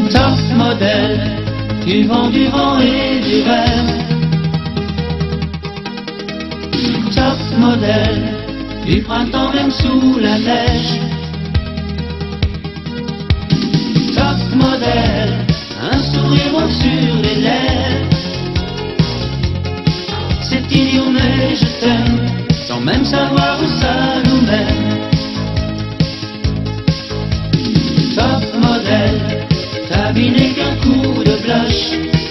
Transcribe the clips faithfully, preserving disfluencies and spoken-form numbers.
Top modèle, tu vends du vent et du rêve. Top modèle, du printemps même sous la neige. Top modèle, un sourire rond sur les lèvres. C'est idiot mais je t'aime, sans même savoir où ça nous mène. Top modèle, ta vie n'est qu'un coup de blush.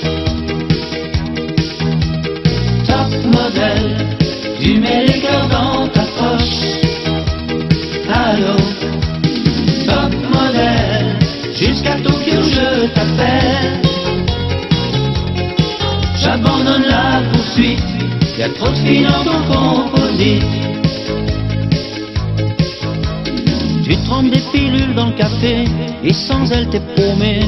Top modèle, tu mets les cœurs dans ta poche. Allô, top modèle, jusqu'à Tokyo je t'appelle. J'abandonne la poursuite, y'a trop de filles dans ton composite. Tu trempes des pilules dans le café et sans elles t'es paumé.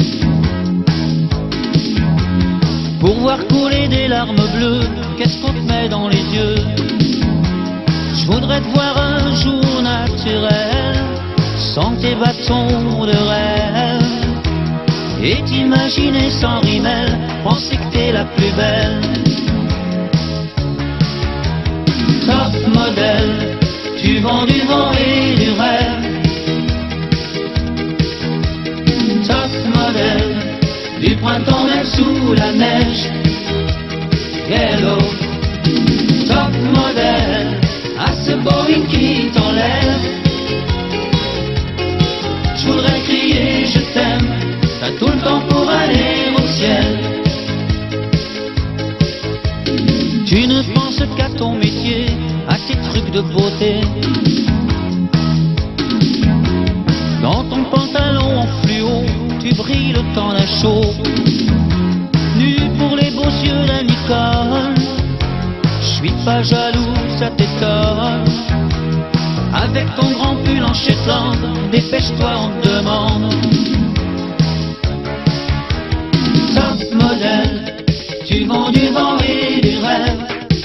Pour voir couler des larmes bleues, qu'est-ce qu'on te met dans les yeux? Je voudrais te voir un jour naturel, sans tes bâtons de rêve. Et t'imaginer sans rimel, penser que t'es la plus belle. Top modèle, tu vends du vent et du rêve. Top modèle, du printemps même sous la neige. Hello, top modèle, à ce Boeing qui t'enlève. Je voudrais crier je t'aime, t'as tout le temps pour aller au ciel. Tu ne penses qu'à ton métier, à tes trucs de beauté. Dans ton pantalon en fluo, tu brilles le temps d'un chaud. Nu pour les beaux yeux d'un Nicole, je suis pas jaloux, ça t'étonne. Avec ton grand pull en Shetland, dépêche-toi, on te demande. Top modèle, tu vends du vent et du rêve.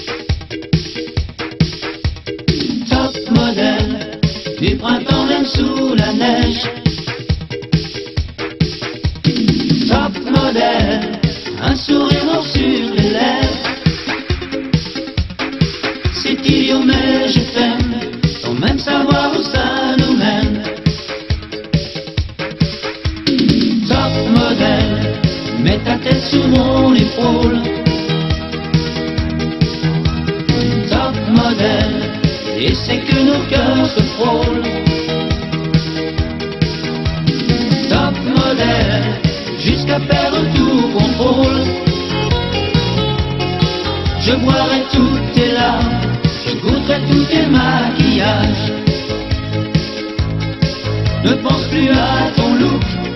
Top modèle, du printemps même sous la neige. Top modèle, un sourire noir sur les lèvres. C'est idiot mais je t'aime, sans même savoir où ça nous mène. Top modèle, mets ta tête sur mon épaule. Top modèle, et c'est que nos cœurs se frôlent. Top modèle, jusqu'à perdre tout contrôle. Je boirai toutes tes larmes, je goûterai tous tes maquillages. Ne pense plus à ton look,